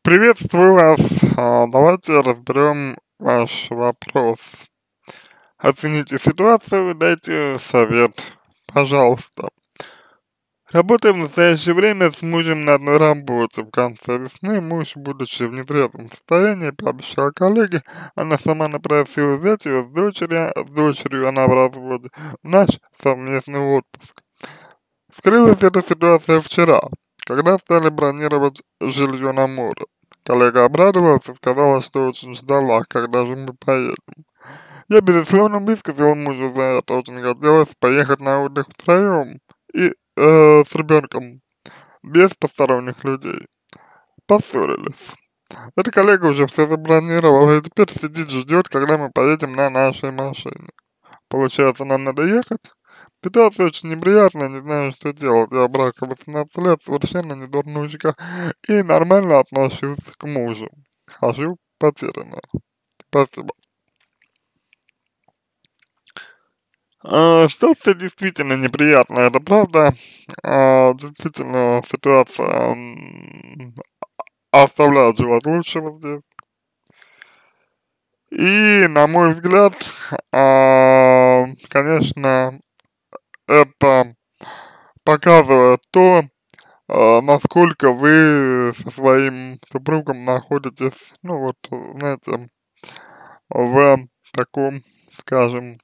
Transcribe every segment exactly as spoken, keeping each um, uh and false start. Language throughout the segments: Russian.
Приветствую вас. А, Давайте разберем ваш вопрос. Оцените ситуацию, дайте совет, пожалуйста. Работаем в настоящее время с мужем на одной работе. В конце весны муж, будучи в нетрезвом состоянии, пообещал коллеге, она сама напросила взять ее с дочерью, с дочерью она в разводе, в наш совместный отпуск. Вскрылась эта ситуация вчера, когда стали бронировать жилье на море. Коллега обрадовалась и сказала, что очень ждала, когда же мы поедем. Я, безусловно, высказал мужу за это, очень хотелось поехать на отдых втроем и э, с ребенком, без посторонних людей. Поссорились. Эта коллега уже все забронировала и теперь сидит, ждет, когда мы поедем на нашей машине. Получается, нам надо ехать? Ситуация очень неприятная, не знаю, что делать. Я в браке восемнадцать лет, совершенно не дурнушка и нормально отношусь к мужу. Хожу потерянно. Спасибо. А, ситуация действительно неприятная, это правда. А, действительно, ситуация м, оставляет желать лучшего здесь. И, на мой взгляд, а, конечно, это показывает то, а, насколько вы со своим супругом находитесь, ну вот, знаете, в таком, скажем,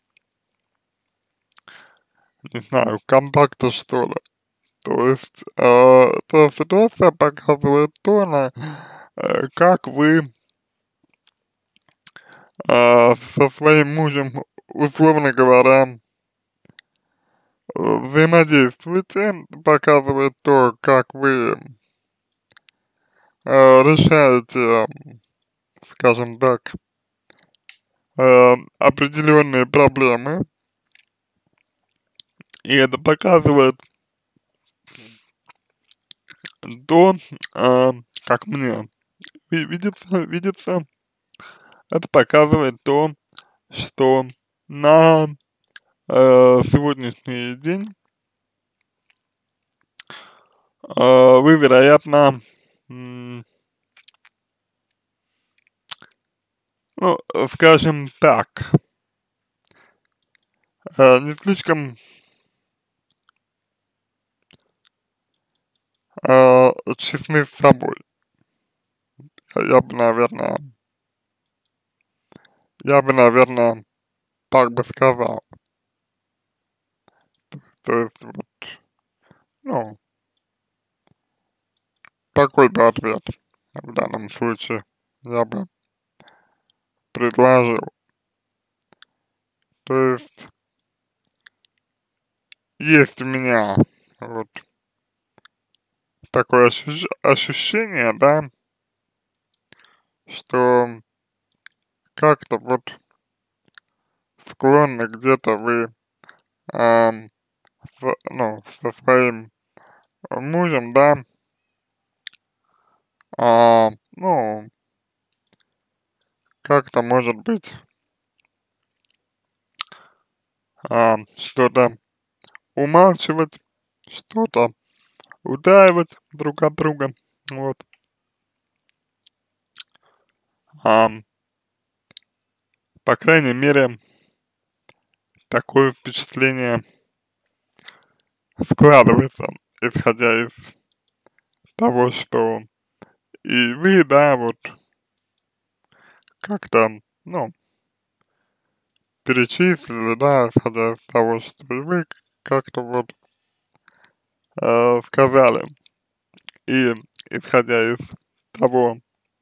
не знаю, контакте, что ли. То есть, э, эта ситуация показывает то, на, э, как вы э, со своим мужем, условно говоря, э, взаимодействуете, показывает то, как вы э, решаете, скажем так, э, определенные проблемы, и это показывает то, э, как мне ви- видится, видится, это показывает то, что на э, сегодняшний день э, вы, вероятно, м, ну, э, скажем так, э, не слишком э, честны с собой. Я бы, наверное, я бы, наверное, так бы сказал. То есть, вот, ну, такой бы ответ в данном случае я бы предложил. То есть, есть у меня вот такое ощущ- ощущение, да, что как-то вот склонны где-то вы, ам, с- ну, со своим мужем, да, а, ну, как-то может быть, а, что-то умалчивать, что-то утаивать друг от друга, вот, а, по крайней мере, такое впечатление складывается, исходя из того, что и вы, да, вот, как-то, ну, перечислили, да, исходя из того, что и вы как-то вот э, сказали, и исходя из того,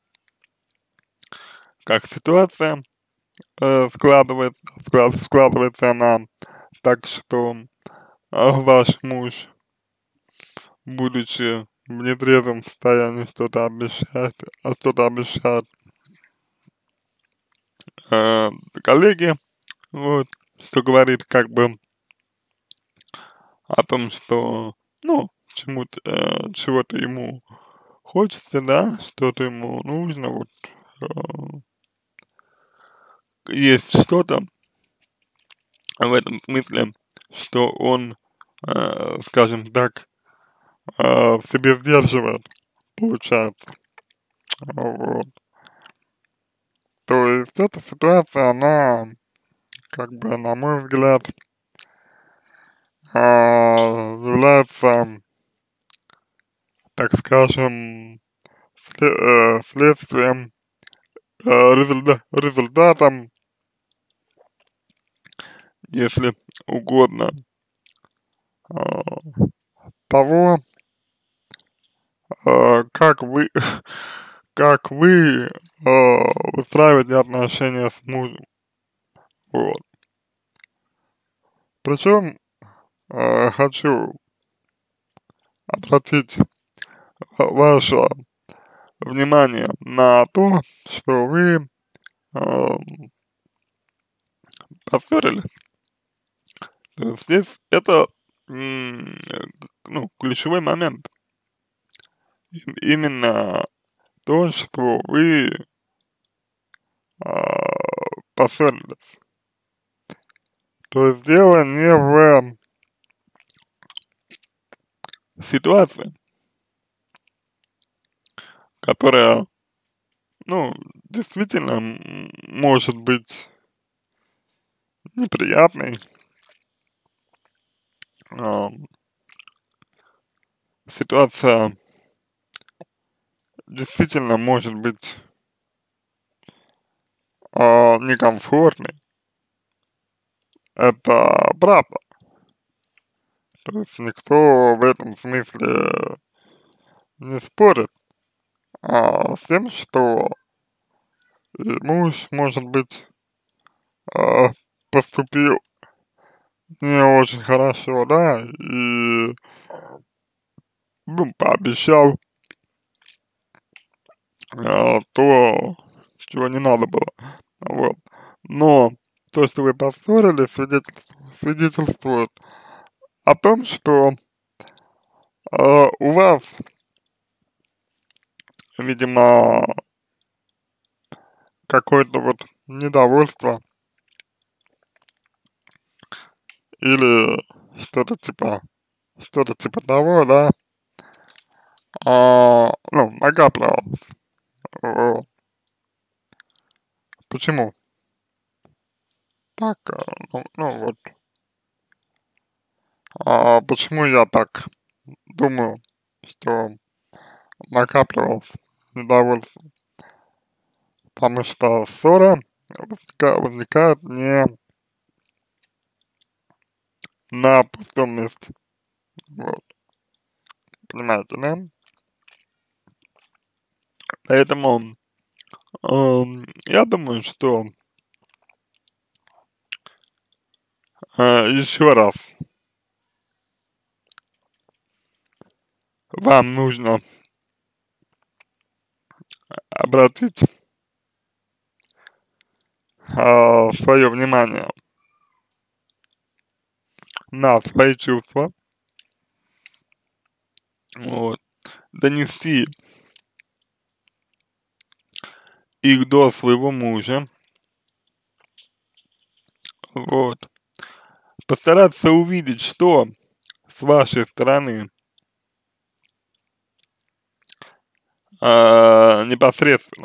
как ситуация э, складывается, склад, складывается она так, что э, ваш муж, будучи в нетрезвом состоянии, что-то обещает, а что-то обещает э, коллеге, вот, что говорит как бы о том, что, ну, чему-то, э, чего-то ему хочется, да, что-то ему нужно, вот, э, есть что-то в этом смысле, что он, э, скажем так, э, в себе сдерживает, получается. Вот. То есть эта ситуация, она, как бы, на мой взгляд, а, является, так скажем, сле э, следствием, э, результа результатом, если угодно, а, того, а, как вы как вы, а, выстраиваете отношения с мужем. Вот. Причем, а, хочу обратить ваше внимание на то, что вы, ам, поссорились. То есть здесь это, м, э, ну, ключевой момент. Им именно то, что вы, а, поссорились. То есть дело не в ситуации, которая, ну, действительно, м, может быть неприятной. Ам, ситуация действительно может быть, а, некомфортной. Это правда. То есть никто в этом смысле не спорит, а, с тем, что и муж, может быть, а, поступил не очень хорошо, да, и, ну, пообещал, а, то, чего не надо было, вот. Но то, что вы поссорились, свидетельствует, свидетельствует о том, что, а, у вас, видимо, какое-то вот недовольство или что-то типа, что-то типа того, да, а, ну, накапливалось. Вот. Почему? Так, а, ну, ну вот, а почему я так думаю, что накапливалось недовольство? Потому что ссора возника- возникает не на пустом месте. Вот, понимаете, да? Поэтому эм, я думаю, что э, еще раз вам нужно обратить э, свое внимание на свои чувства, вот, донести их до своего мужа, вот, постараться увидеть, что с вашей стороны э, непосредственно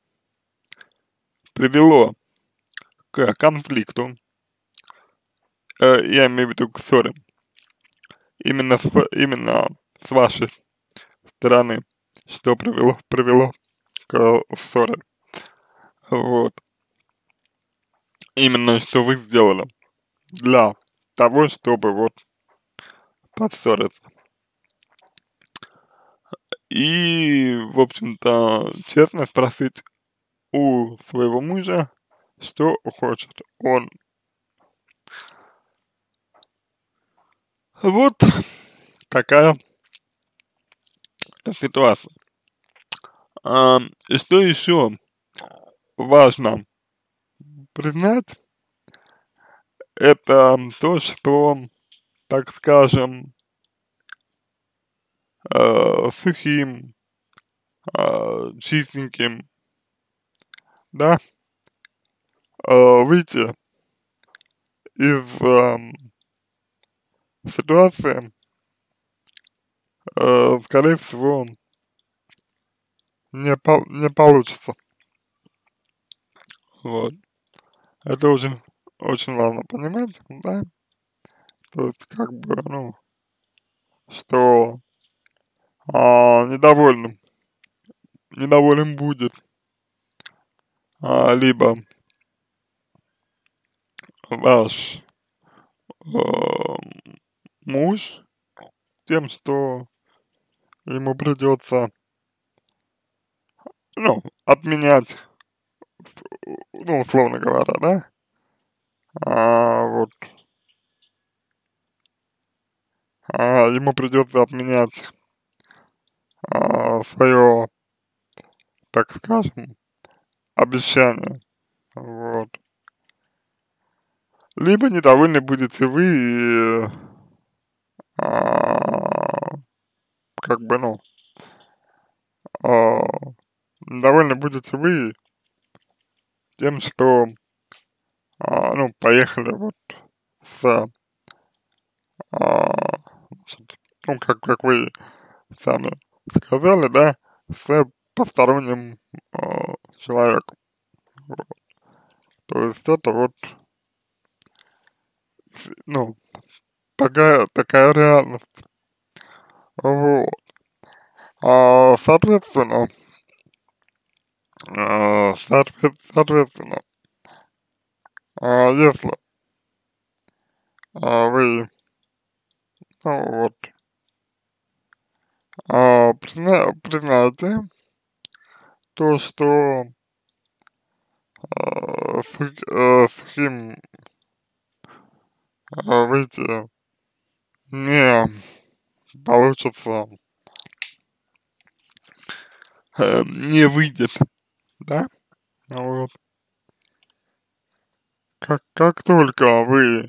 привело к конфликту, э, я имею в виду к ссоре, именно с, ва- именно с вашей стороны, что привело, привело к ссоре, вот, именно что вы сделали для того, чтобы вот поссориться. И, в общем-то, честно спросить у своего мужа, что хочет он. Вот такая ситуация. А, и что еще важно признать, это то, что, так скажем, э, сухим, э, чистеньким, да, э, выйти из эм, ситуации, э, скорее всего, не, по не получится. Вот. Это очень, очень важно понимать, да, то есть, как бы, ну, что а, недовольным, недоволен будет а, либо ваш а, муж тем, что ему придется, ну, отменять, ну, условно говоря, да, а, вот, а, ему придется отменять а, свое, так скажем, обещание, вот. Либо недовольны будете вы, и, а, как бы, ну, а, недовольны будете вы тем, что, а, ну, поехали вот с, а, значит, ну, как, как вы сами сказали, да, с посторонним а, человеком. Вот. То есть это вот, с- ну, такая, такая реальность. Вот. А, соответственно, а, соответ- соответственно, а, если а, вы, ну, вот, а, призна, признаете то, что а, с, э, сухим а, выйти не получится, э, не выйдет, да, вот, как, как только вы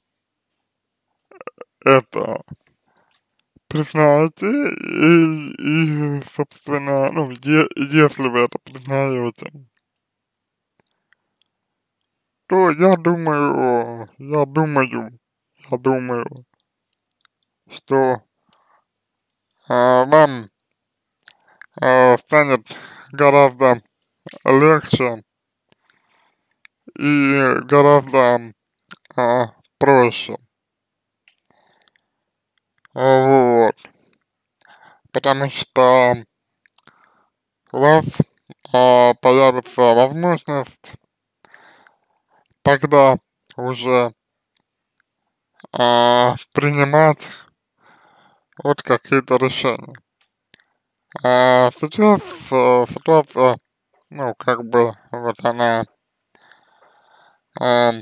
это признаете, и, и собственно, ну, е- если вы это признаете, то я думаю, я думаю, я думаю, что а, вам а, станет гораздо легче и гораздо а, проще. Вот. Потому что у вас а, появится возможность тогда уже а, принимать вот какие-то решения. А сейчас а, ситуация, ну, как бы, вот она а,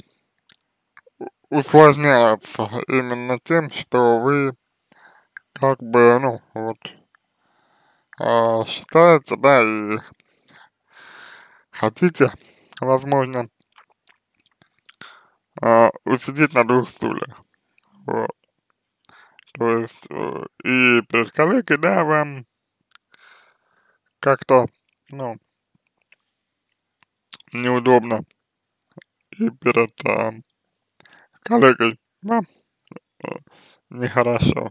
усложняется именно тем, что вы как бы, ну, вот, а, считаете, да, и хотите, возможно, а, усидеть на двух стульях. Вот. То есть, э, и перед коллегой, да, вам как-то, ну, неудобно, и перед а, коллегой вам э, нехорошо.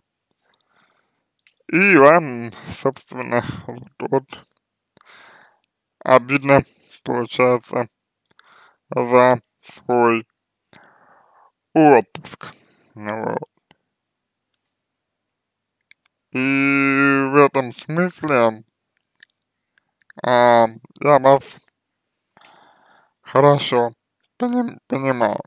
И вам, собственно, вот, вот обидно получается за свой отпуск. Ну вот. И в этом смысле а, я вас хорошо поним, понимаю.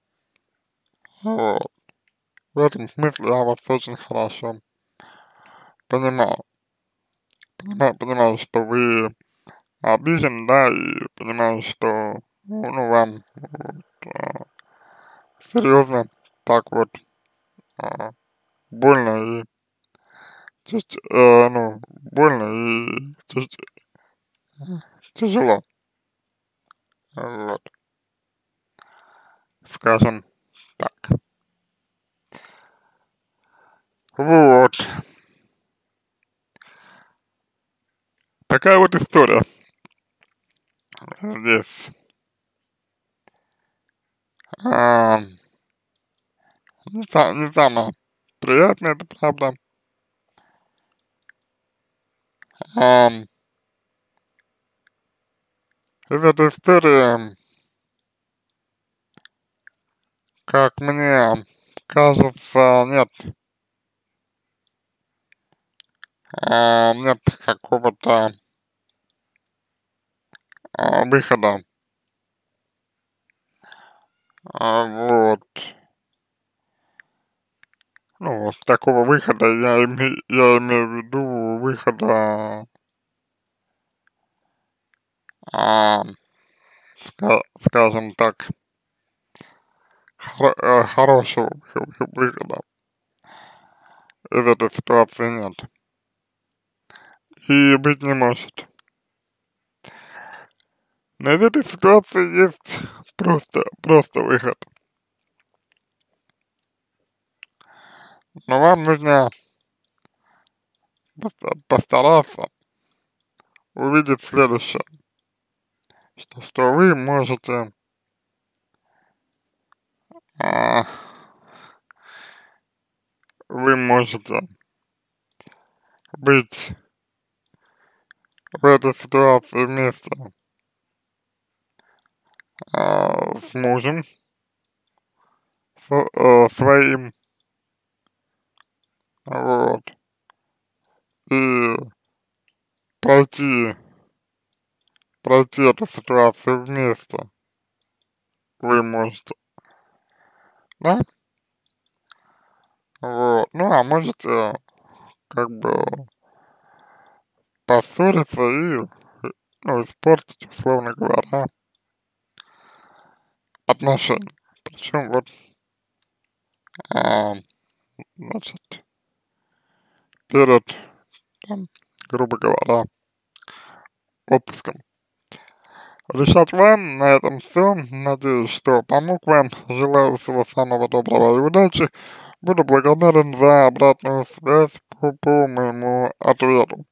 Вот. В этом смысле я вас очень хорошо понимаю. Понимаю, понимаю, что вы обижен, да, и понимаю, что, ну, ну, вам вот, а, серьезно так вот а, больно и чуть, э, ну, больно и чуть тяжело, вот, скажем так. Вот, такая вот история здесь. А, не, са- не самая приятная, это правда. А, И в этой истории, как мне кажется, нет, а, нет какого-то а, выхода. А, вот. Ну, с такого выхода я име я имею в виду выхода, а, ска скажем так, хоро э, хорошего вы вы выхода из этой ситуации нет. И быть не может. Но из этой ситуации есть просто просто выход. Но вам нужно поста постараться увидеть следующее, что что вы можете, а, вы можете быть в этой ситуации вместе, а, с мужем, с э, своим, вот, и пройти пройти эту ситуацию вместе вы можете, да? Вот. Ну, а можете как бы поссориться и, ну, испортить, условно говоря, отношения. Причем вот, а, значит, перед, там, грубо говоря, отпуском. Решать вам, на этом все. Надеюсь, что помог вам. Желаю всего самого доброго и удачи. Буду благодарен за обратную связь по, по моему ответу.